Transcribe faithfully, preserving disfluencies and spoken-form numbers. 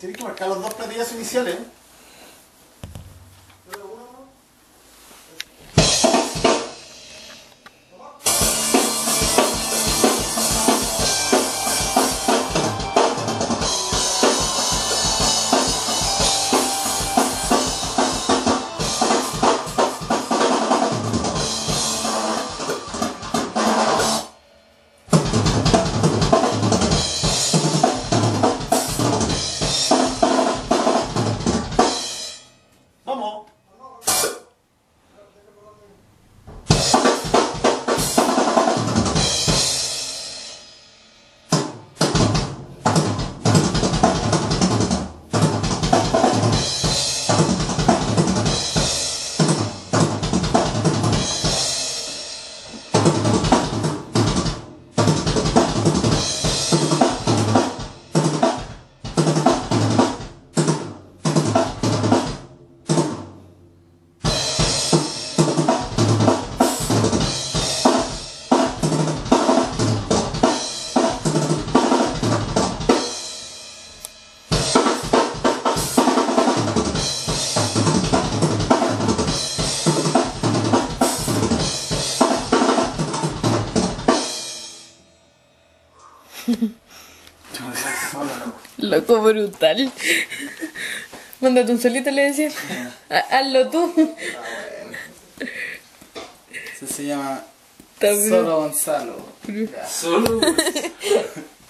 Tienes que marcar los dos platillos iniciales. Loco brutal. Mándate un solito, le decía. Hazlo tú. Ah, bueno. Eso se llama Solo Gonzalo. Solo.